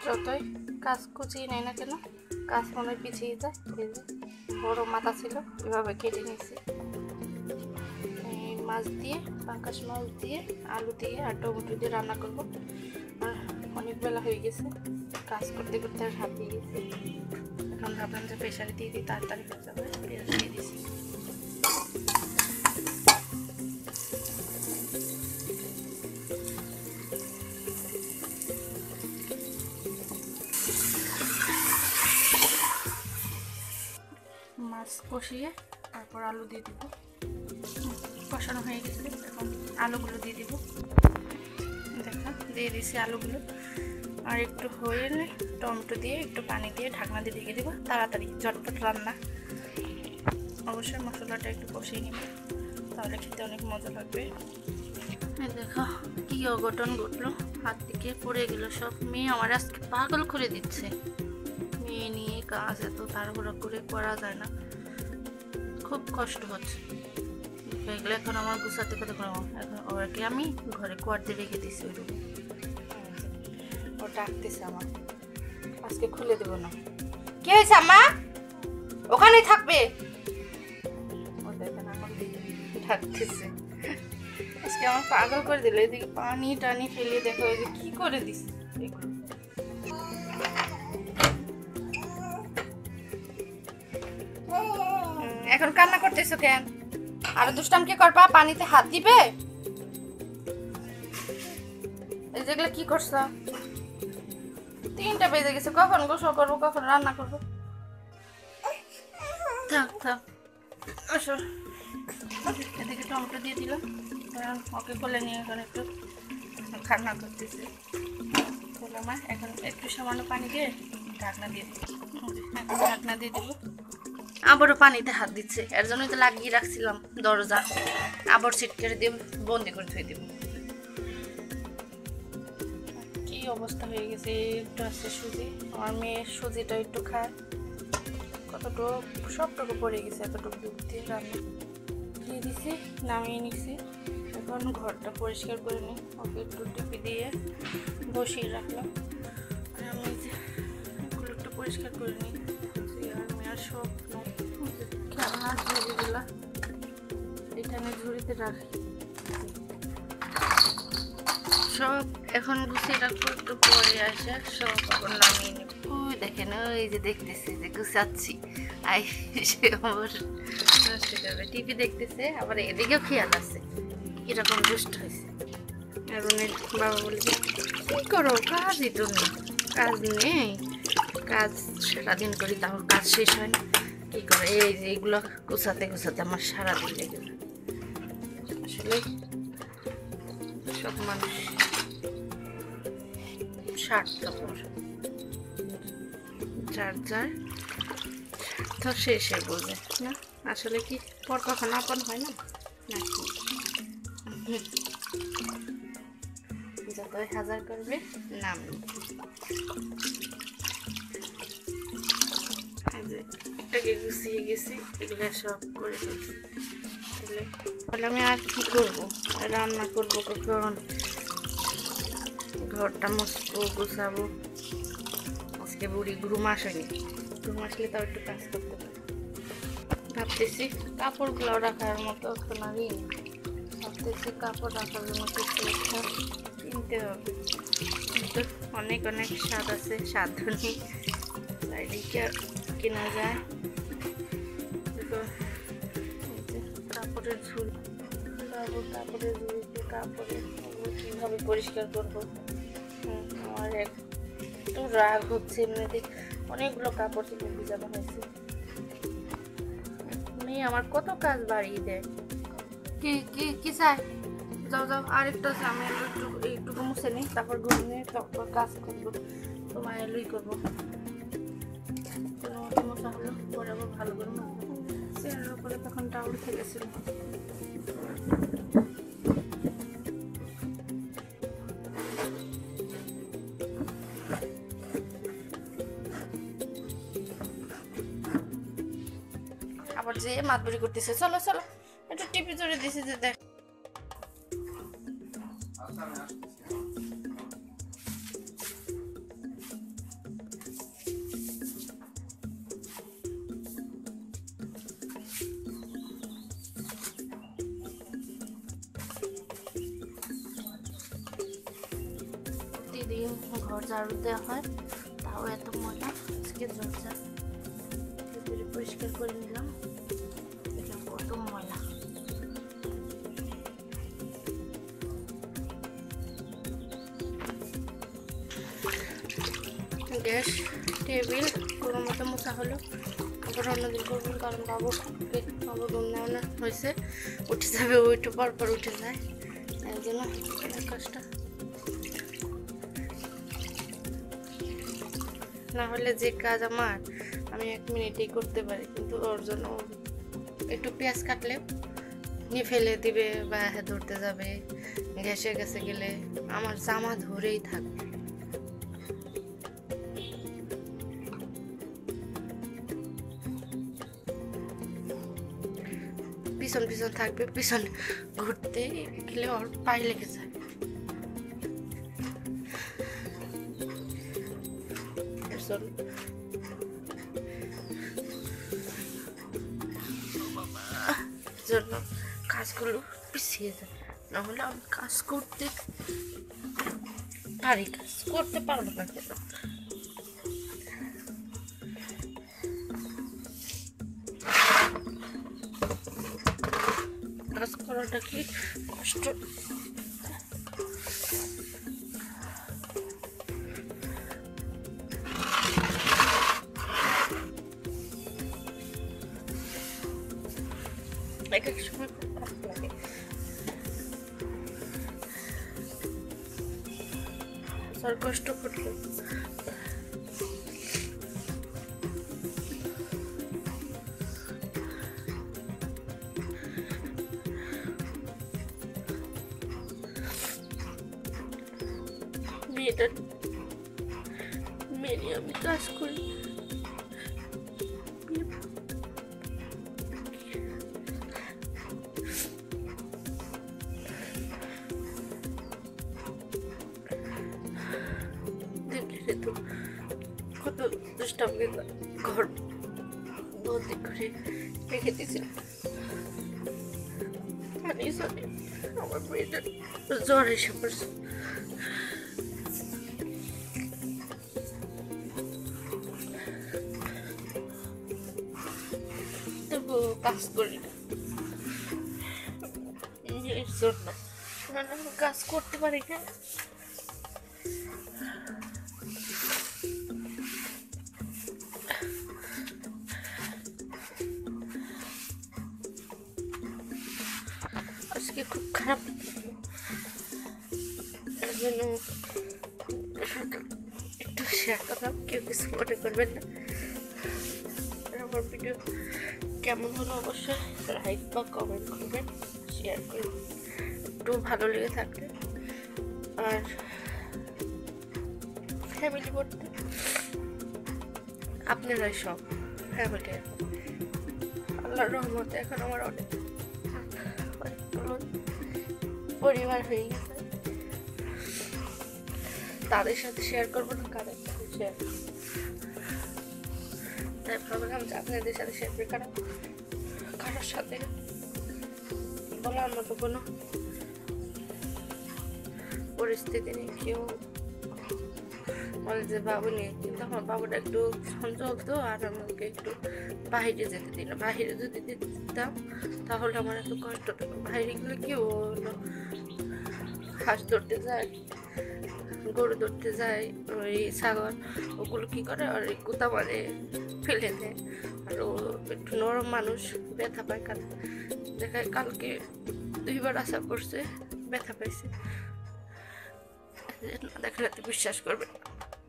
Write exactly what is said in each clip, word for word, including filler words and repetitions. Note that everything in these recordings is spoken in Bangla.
যতই কাজ কুচিয়ে নেয় না কেন কাজ মনে পিছিয়ে যায়। এই যে বড় মাথা ছিল এভাবে কেটে নিয়েছি। মাছ দিয়ে পাঙ্কাশ মাছ দিয়ে আলু দিয়ে আর টমেটো দিয়ে রান্না করব। আর অনেক বেলা হয়ে গেছে, কাজ করতে করতে আর হাঁপিয়ে গেছে। এখন ভাবলাম যে প্রেশারে দিয়ে দিই, তাড়াতাড়ি হয়ে যাবে। পেঁয়াজ দিয়ে দিছি। মাছ কষিয়ে তারপর আলু দিয়ে দিব। কষানো হয়ে গেছে, এখন আলুগুলো দিয়ে দিব। দেখা দিয়ে দিছি আলুগুলো। আর একটু হয়ে টমেটো দিয়ে একটু পানি দিয়ে ঢাকনা দিয়ে ঢেকে দেবো। তাড়াতাড়ি ঝটপট রান্না। অবশ্যই মশলাটা একটু কষিয়ে নেব, তাহলে খেতে অনেক মজা লাগবে। দেখো কি অঘটন ঘটলো, হাত থেকে পড়ে গেল সব। মেয়ে আমার আজকে পাগল করে দিচ্ছে। মেয়ে নিয়ে কাজ এত তাড়াহুড়ো করে করা যায় না, খুব কষ্ট হচ্ছে। এগুলো এখন আমার গুছাতে কথা করবো। এখন ওকে আমি ঘরে কোয়ার্টে রেখে দিচ্ছি। ওই রুমে ও ডাকতেছে আমার, আজকে খুলে দেবো না। কি হয়েছে আম্মা? ওখানেই থাকবে। ও দেখেন আমার ডাকতেছে। আজকে আমার পাগল করে দিল। এদিকে পানি টানি ফেলে দেখো এই যে কি করে দিচ্ছে এগুলো। এখন কান্না করতেছো কেন? আর দুষ্টামকে করবা, পানিতে হাত দিবে। এই যেগুলো কি করছো? তিনটা বেজে গেছে, কখন গোসল করবো, কখন রান্না করবো? থাক থাক আসো। এদিকে টমেটো দিয়ে দিলাম, ওকে কোলে নিয়ে এখন একটু রান্না করতেছি। মা এখন একটু সামান্য পানি দিয়ে ঢাকনা দিয়ে দিই। এখন ঢাকনা দিয়ে দিব। আবারও পানিতে হাত দিচ্ছে, এর জন্যই তো লাগিয়ে রাখছিলাম দরজা। আবার ছিটকে দিয়ে বন্দি করে ধুয়ে দেব। কি অবস্থা হয়ে গেছে। একটু আছে সুজি, আমার মেয়ের সুজিটা একটু খায়। কতটুকু সবটুকু পড়ে গেছে, এতটুকু দুধ দিয়ে রান্না দিয়ে দিছি, নামিয়ে নিছি। এখন ঘরটা পরিষ্কার করে নিই। ওকে একটু টিপি দিয়ে বসিয়ে রাখলাম। আর আমি যে এগুলো একটু পরিষ্কার করে নিই। আর মেয়ের সব খেলনা ঝুড়িগুলা এখানে ঝুড়িতে রাখি সব। এখন গুছিয়ে রাখবো, একটু পরে আসে সব আবার নামিয়ে নেব। ওই দেখেন, ওই যে দেখতেছে যে গুছাচ্ছি, আই সে আমার নষ্ট করবে। টিভি দেখতেছে, আবার এদিকেও খেয়াল আছে কিরকম দুষ্ট হয়েছে। অরুণের বাবা বলছে কি করো, কাজই তো নেই, কাজ নেই, কাজ সারাদিন করি তাও কাজ শেষ হয় না। কি করে এই যে এগুলো গুছাতে গুছাতে আমার সারাদিন লেগে যায়। আসলে সব মানুষ স্বার্থপর, যার যার স্বার্থ শেষে বোঝে না। আসলে কি পর কখনো আপন হয় না নাকি? যতই হাজার করবে নাম একটাকে গুছিয়ে গেছি, এগুলো সব করে ফেলছি। তাহলে আমি আর কি করবো, রান্না করবো কখন, ঘরটা মুছবো, গুছাবো। আজকে বুড়ি ঘুম আসেনি, ঘুম আসলে তাও একটু কাজ করতে পারি। ভাবতেছি কাপড়গুলো রাখার মতো তো নারী, ভাবতেছি কাপড় রাখার জন্য কিছু একটা কিনতে হবে। কিন্তু অনেক অনেক স্বাদ আছে, সাধ্য নেই, চারিদিকে কেনা যায়। কাপড়ের ঝুড়ি, কাপড়ের ঝুড়িতে কাপড়ে কীভাবে পরিষ্কার করবো। আমার একটু রাগ হচ্ছে, এমনিতে অনেকগুলো কাপড় চোপড় ভিজানো হয়েছে। মেয়ে আমার কত কাজ বাড়িয়ে দেয়। কি কি কি চাই? যাও যাও, আরেকটা আছে, আমি একটু এইটুকু মুছে নিই, তারপর ঘুমিয়ে তারপর কাজ করবো। তোমার এলুই করবো। কোনো মতো মশা হলো, পরে আবার ভালো করে মাখবো। চেয়ারের উপরে তখন টাউল ফেলেছিল। আবার যে মাতবরি করতেছে, চলো চলো একটু টিপি জড়িয়ে দিছে যে দেখ। প্রতিদিন ঘর ঝাড়ু দেওয়া হয়, তাও এত ময়লা। আজকে দরজা পরিষ্কার করে নিলাম, দেখলাম কত ময়লা। গ্যাস টেবিল কোনো মতো মোছা হলো, আবার অন্যদিন করবেন, কারণ বাবু বাবু ঘুম নেওয়ানো হয়েছে, উঠে যাবে, ওইটু পর পর উঠে যায়, এই জন্য কাজটা না হলে যে কাজ আমার আমি এক মিনিটেই করতে পারি, কিন্তু ওর জন্য একটু পেঁয়াজ কাটলে নিয়ে ফেলে দিবে বা ধরতে যাবে, গ্যাসের কাছে গেলে আমার জামা ধরেই থাকবে। পিছন পিছন থাকবে, পিছন ঘুরতে গেলে ওর পায়ে লেগে যায়। জন্য কাজগুলো পিছিয়ে যায়, নাহলে আমি কাজ করতে পারি, কাজ করতে পারবো না কেন? কাজ করাটা কি কষ্ট? এক এক সময় খুব খারাপ লাগে। স্যার কষ্ট করলে মেয়েটা মেয়ে আমি কাজ করি, তো কত দুষ্টামি ঘর বন্দি করে রেখে দিয়েছিল। আমার মেয়েটা জ্বর এসে পড়ছে, তবু কাজ করি না এর জন্য, কাজ করতে পারি না। আজকে খুব খারাপ, এর জন্য একটু শেয়ার করলাম, কেউ কিছু মনে করবেন না। আমার ভিডিও কেমন হলো অবশ্যই লাইক বা কমেন্ট করবেন, শেয়ার করবেন একটু ভালো লেগে থাকলে। আর ফ্যামিলি বলতে আপনারাই সব, ফ্যামিলি আল্লাহর রহমতে এখন আমার অনেক পরিবার হয়ে গেছে, তাদের সাথে শেয়ার করবো না কাদের সাথে শেয়ার, তাই ভাবলাম যে আপনাদের সাথে শেয়ার করি। কারণ কারোর সাথে বলার মতো কোনো পরিস্থিতি নেই। কেউ বলে যে বাবু নেই, কিন্তু আমার বাবুটা একটু সঞ্চল তো, আর আমাকে একটু বাইরে যেতে দিল। বাইরে যদি দিতাম তাহলে আমার এত কষ্ট হতো। বাইরে গেলে কি হলো, হাঁস ধরতে যায়, গরু ধরতে যায়, ওই ছাগল, ওগুলো কি করে আর কুতা মারে ফেলে দেয়। আর ও একটু নরম মানুষ, ব্যথা পায়। কাল দেখায় কালকে দুইবার আশা করছে, ব্যথা পাইছে, না দেখলে তো বিশ্বাস করবে না।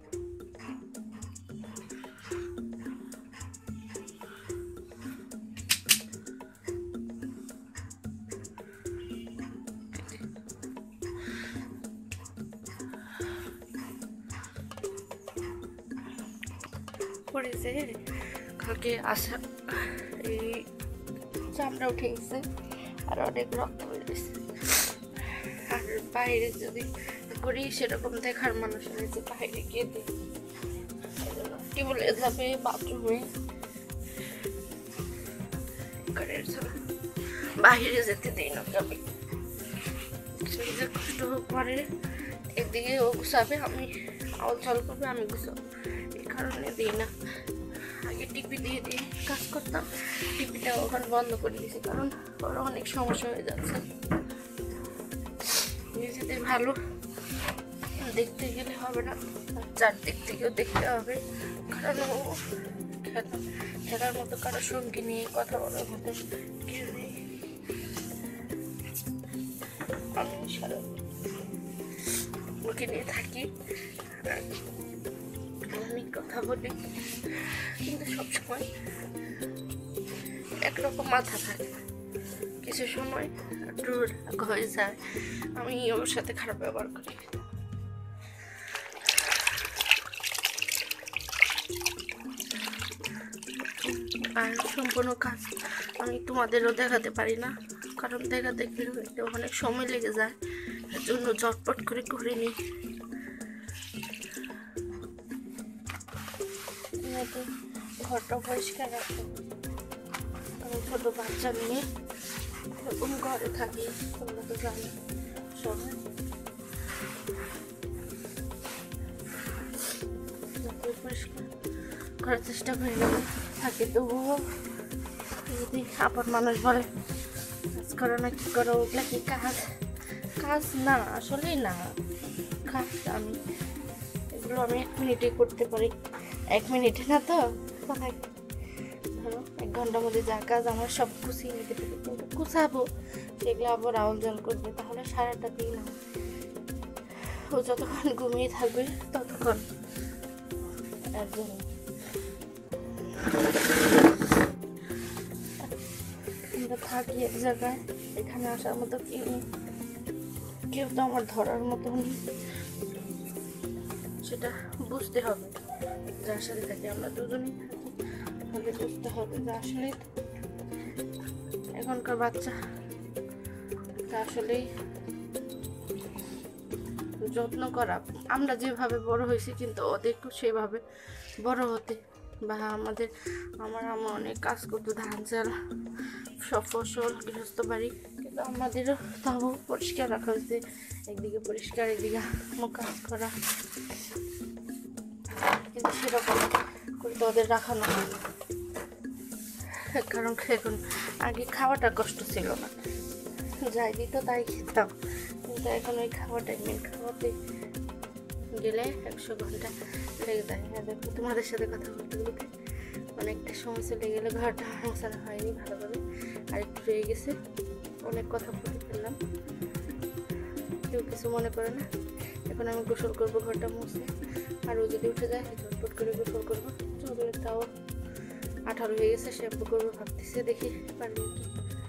পড়েছে কালকে আসা, এই চামড়া উঠে গেছে আর অনেক রক্ত বেরিয়েছে। আর বাইরে যদি করি সেরকম দেখার মানুষ নেই যে বাইরে গিয়ে দিই, টিউবওয়েলে যাবে, বাথরুমে, বাইরে যেতে দিই না। আমি যে কষ্ট করে এদিকে ও গুছাবে, আমি আউল চাল করবে, আমি গুছাবো, এই কারণে দিই না। আগে টিপি দিয়ে দিয়ে কাজ করতাম, টিপিটা ওখানে বন্ধ করে দিয়েছি, কারণ ওর অনেক সমস্যা হয়ে যাচ্ছে। নিজেদের ভালো দেখতে গেলে হবে না, চারদিক থেকেও দেখতে হবে, কারণ ও খেলা খেলার মতো কারো সঙ্গী নিয়ে কথা বলার মতো কেউ নেই। আমি সারা ওকে নিয়ে থাকি, আমি কথা বলি, কিন্তু সবসময় একরকম মাথা থাকে, কিছু সময় একটু রাগ হয়ে যায়, আমি ওর সাথে খারাপ ব্যবহার করি। আর সম্পূর্ণ কাজ আমি তোমাদেরও দেখাতে পারি না, কারণ দেখাতে গেলে অনেক সময় লেগে যায়, এর জন্য ঝটপট করে করে নিই। ঘরটা পরিষ্কার রাখতে, আমি ছোটো বাচ্চা নিয়ে এরকম ঘরে থাকি, তোমরা তো জানো সবাই। পরিষ্কার করার চেষ্টা করি থাকে, তবুও যদি আবার মানুষ বলে কাজ করো না, কী করো, ওগুলা কি কাজ? কাজ না, আসলেই না কাজ। আমি এগুলো আমি এক মিনিটে করতে পারি, এক মিনিটে না তো ধরো এক ঘন্টার মধ্যে যা কাজ আমার সব গুছিয়ে নিতে পারি, কিন্তু গুছাবো সেগুলো আবার আউল জল করবে, তাহলে সারাটা দিন ও যতক্ষণ ঘুমিয়ে থাকবে ততক্ষণ। এর জন্য আমরা থাকি এক জায়গায়, এখানে আসার মতো কেউ নেই, কেউ তো আমার ধরার মতো নেই, সেটা বুঝতে হবে। যার সাথে থাকি আমরা দুজনেই থাকি, তাহলে বুঝতে হবে যে আসলে এখনকার বাচ্চা আসলেই যত্ন করা, আমরা যেভাবে বড় হয়েছি কিন্তু ওদেরকেও সেভাবে বড় হতে, বা আমাদের আমার আমার অনেক কাজ করতো, ধান চাল সব ফসল গৃহস্থ বাড়ি, কিন্তু আমাদেরও তাও পরিষ্কার রাখা হয়েছে, একদিকে পরিষ্কার একদিকে কাজ করা, কিন্তু সেরকম করে তো ওদের রাখানো হয় না, কারণ এখন আগে খাওয়াটা কষ্ট ছিল না, যাই দিত তাই খেতাম, কিন্তু এখন ওই খাওয়াটাই মেন, খাওয়াতে গেলে একশো ঘন্টা লেগে যায়। হ্যাঁ দেখো, তোমাদের সাথে কথা বলতে বলতে অনেকটা সময় চলে গেলে, ঘরটা মোছানো হয়নি ভালোভাবে, আর একটু রয়ে গেছে, অনেক কথা বলে ফেললাম, কেউ কিছু মনে করে না। এখন আমি গোসল করবো ঘরটা মুছে, আর ও যদি উঠে যায় ঝটপট করে গোসল করবো, চুলটাও আঠারো হয়ে গেছে, শ্যাম্পু করবো ভাবতেছে, দেখি পারবো কি।